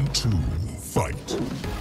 Round 2, fight.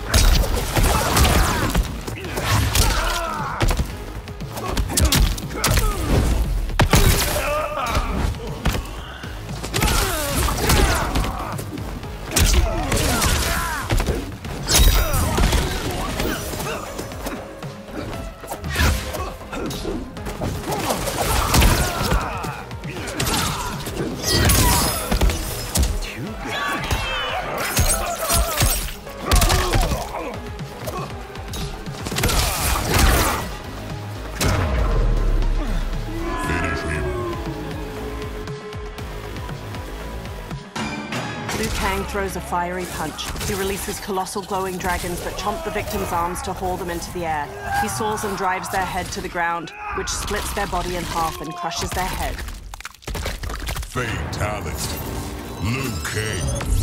Liu Kang throws a fiery punch. He releases colossal glowing dragons that chomp the victim's arms to haul them into the air. He soars and drives their head to the ground, which splits their body in half and crushes their head. Fatality. Liu Kang